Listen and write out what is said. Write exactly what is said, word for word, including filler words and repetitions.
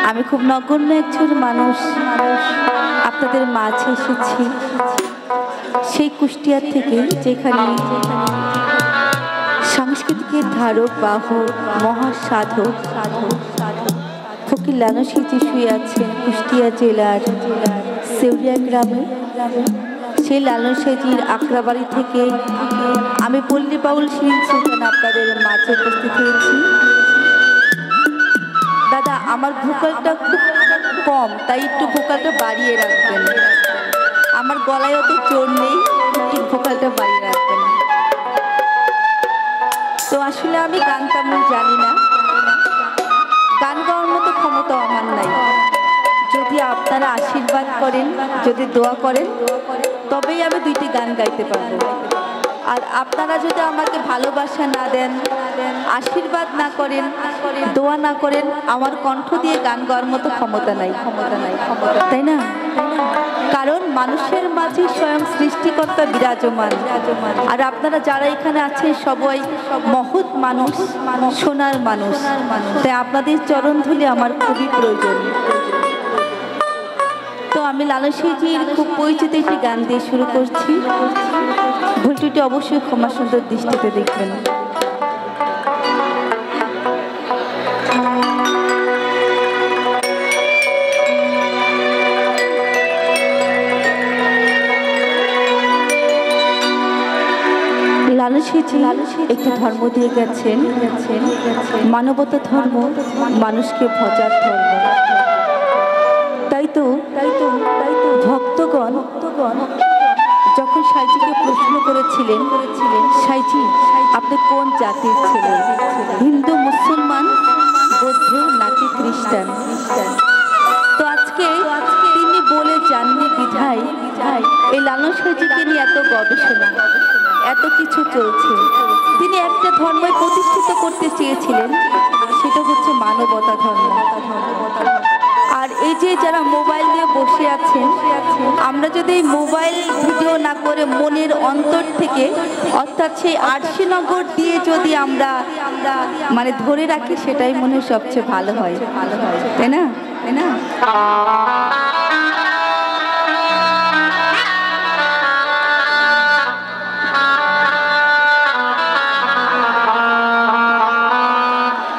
আমি খুব নগণ্য একজন মানুষ আপনাদের মাঝে এসেছি সেই কুষ্টিয়া থেকে, যেখানে সাংস্কৃতিকের ধারক বাহক মহাসাধক ফকির লালন সাঁইজি শুয়ে আছেন কুষ্টিয়া জেলার সেউরিয়া গ্রামে। সেই লালন সাঁইজির আখড়াবাড়ি থেকে আমি পল্লী বাউল শিরিন সুলতান আপনাদের মাঝে উপস্থিত হয়েছি। দাদা, আমার ভোকালটা খুব কম, তাই একটু ভোকালটা বাড়িয়ে রাখবেন। আমার গলায় অত জোর নেই, একটু ভোকালটা বাড়িয়ে রাখবেন। তো আসলে আমি গান তেমন জানি না, গান গাওয়ার মতো ক্ষমতা আমার নাই। যদি আপনারা আশীর্বাদ করেন, যদি দোয়া করেন, তবেই আমি দুইটি গান গাইতে পারবো। আর আপনারা যদি আমাকে ভালোবাসা না দেন, আশীর্বাদ না করেন, দোয়া না করেন, আমার কণ্ঠ দিয়ে গান গাওয়ার মতো ক্ষমতা নাই ক্ষমতা নাই ক্ষমতা তাই না? কারণ মানুষের মাঝে স্বয়ং সৃষ্টিকর্তা বিরাজমান। আর আপনারা যারা এখানে আছেন সবাই মহৎ মানুষ, সোনার মানুষ, তাই আপনাদের চরণ ধুলি আমার খুবই প্রয়োজন। তো আমি লালন সাঁইজির খুব পরিচিত একটি গান দিয়ে শুরু করছি। ভুল ত্রুটি অবশ্যই ক্ষমা সুন্দর দৃষ্টিতে দেখবেন। লালন সাঁইজি একটি ধর্ম দিয়ে গেছেন, মানবতা ধর্ম, মানুষকে ভজার ধর্ম। তাই তো তাই তো তাই তো ভক্তগণ ভক্তগণ যখন সাঁইজিকে প্রশ্ন করেছিলেন করেছিলেন সাঁইজি আপনি কোন জাতির ছিলেন, হিন্দু, মুসলমান, বৌদ্ধ নাকি খ্রিস্টান? তো আজকে তিনি বলে যাননি বিধায় বিধায় এই লালন সাঁইজিকে নিয়ে এত গবেষণা, এত কিছু চলছে। তিনি একটা ধর্মই প্রতিষ্ঠিত করতে চেয়েছিলেন, সেটা হচ্ছে মানবতা ধর্ম। আর এই যে যারা মোবাইল নিয়ে বসে আছেন, আমরা যদি এই মোবাইল ভিডিও না করে মনের অন্তর থেকে, অর্থাৎ সেই আরশিনগর দিয়ে যদি আমরা আমরা মানে ধরে রাখি, সেটাই মনে হয় সবচেয়ে ভালো হয় ভালো হয় তাই না তাই না